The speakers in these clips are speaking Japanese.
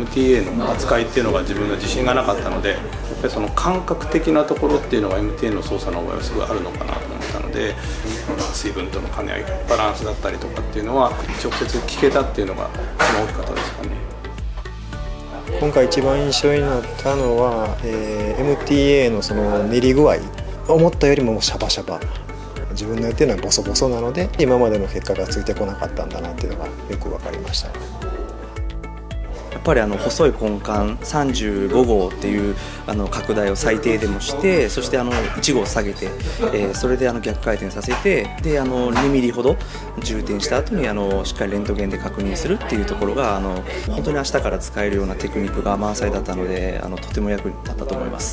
MTA の扱いっていうのが自分の自信がなかったので、やっぱりその感覚的なところっていうのが MTA の操作の場合はすごいあるのかなと思ったので、水分との兼ね合い、バランスだったりとかっていうのは直接聞けたっていうのが一番大きかったですかね。 今回一番印象になったのは、MTA のその練り具合、思ったよりもシャバシャバ、自分のやってるのはボソボソなので今までの結果がついてこなかったんだなっていうのがよく分かりました。 やっぱり細い根幹35号っていう拡大を最低でもして、そして1号下げて、それで逆回転させて、で2ミリほど充填した後にしっかりレントゲンで確認するっていうところが本当に明日から使えるようなテクニックが満載だったのでとても役に立ったと思います。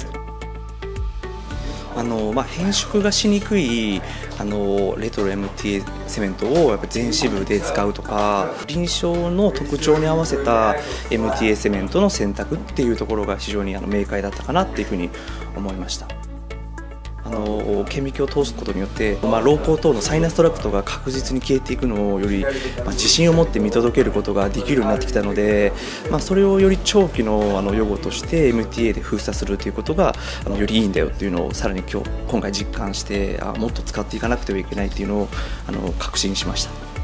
変色がしにくいレトロ MTA セメントをやっぱ全支部で使うとか、臨床の特徴に合わせた MTA セメントの選択っていうところが非常に明快だったかなっていうふうに思いました。顕微鏡を通すことによって、瞳孔等のサイナストラクトが確実に消えていくのをより、自信を持って見届けることができるようになってきたので、それをより長期の予後として MTA で封鎖するということがよりいいんだよっていうのをさらに今回実感して、もっと使っていかなくてはいけないっていうのを確信しました。